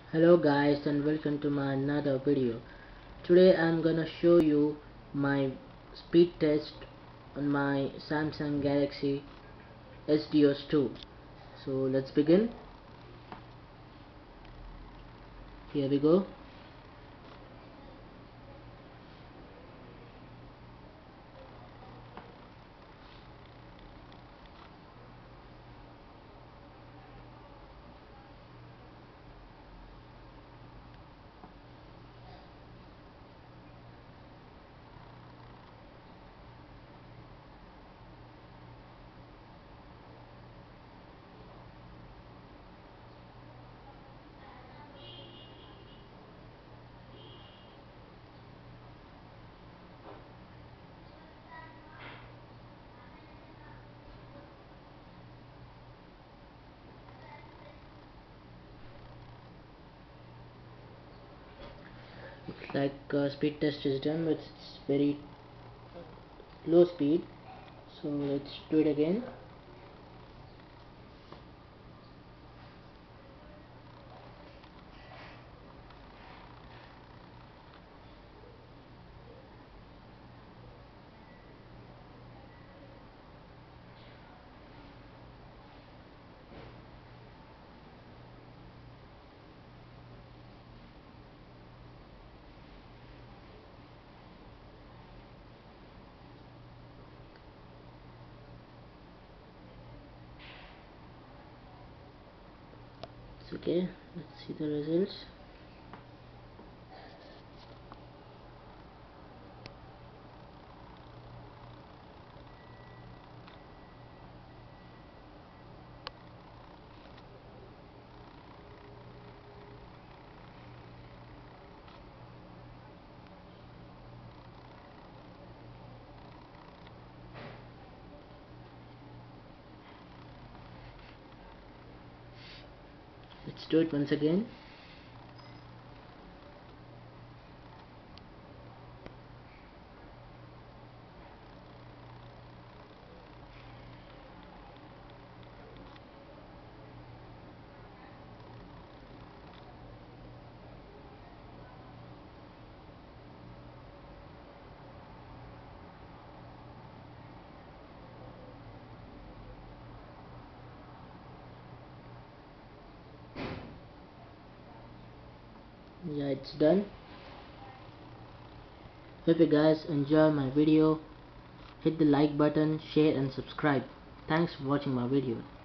Hello guys and welcome to my another video. Today I'm gonna show you my speed test on my Samsung Galaxy S Duos 2. So let's begin. Here we go. Looks like speed test is done, but it's very low speed. So let's do it again. It's okay. Let's see the results. Let's do it once again. Yeah, it's done. Hope you guys enjoy my video. Hit the like button, share and subscribe. Thanks for watching my video.